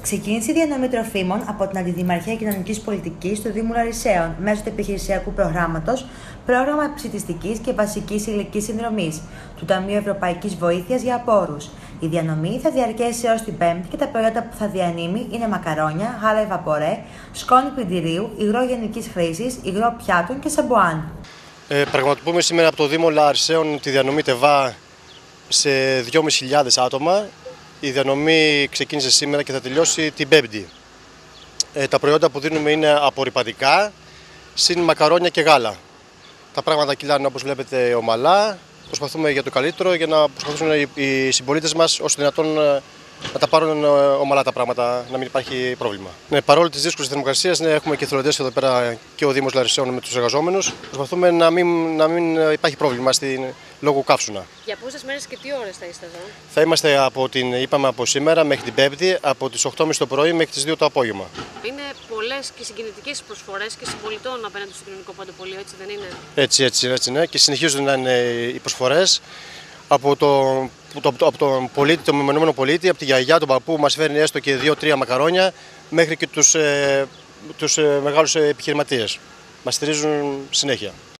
Ξεκίνησε η διανομή τροφίμων από την Αντιδημαρχία Κοινωνικής Πολιτικής του Δήμου Λαρισαίων μέσω του επιχειρησιακού προγράμματος Πρόγραμμα Επισιτιστικής και Βασικής Υλικής Συνδρομής του Ταμείου Ευρωπαϊκής Βοήθειας για Απόρους. Η διανομή θα διαρκέσει έως την Πέμπτη και τα προϊόντα που θα διανύμει είναι μακαρόνια, γάλα ευαπορέ, σκόνη πλυντηρίου, υγρό γενικής χρήσης, υγρό πιάτων και σαμπουάν. Πραγματοποιούμε σήμερα από το Δήμο Λαρισαίων τη διανομή ΤΕΒΑ σε 2.500 άτομα. Η διανομή ξεκίνησε σήμερα και θα τελειώσει την Πέμπτη. Τα προϊόντα που δίνουμε είναι απορρυπαντικά, συν μακαρόνια και γάλα. Τα πράγματα κυλάνε όπως βλέπετε ομαλά. Προσπαθούμε για το καλύτερο για να προσπαθήσουν οι συμπολίτες μας όσο δυνατόν να τα πάρουν ομαλά τα πράγματα, να μην υπάρχει πρόβλημα. Παρόλο τις δύσκολες θερμοκρασίες, έχουμε και εθελοντές εδώ πέρα και ο Δήμος Λαρισαίων με τους εργαζόμενους. Προσπαθούμε να μην υπάρχει πρόβλημα λόγω καύσωνα. Για πόσες μέρες και τι ώρες θα είστε εδώ? Θα είμαστε από σήμερα μέχρι την Πέμπτη, από τις 8.30 το πρωί μέχρι τις 2 το απόγευμα. Είναι πολλές και συγκινητικές προσφορές και συμπολιτών απέναντι στο κοινωνικό παντοπολείο, έτσι δεν είναι? Έτσι, ναι. Και συνεχίζουν να είναι οι προσφορές από τον πολίτη, τον μεμονωμένο πολίτη, από τη γιαγιά, τον παππού που μας φέρνει έστω και 2-3 μακαρόνια, μέχρι και τους μεγάλους επιχειρηματίες. Μας στηρίζουν συνέχεια.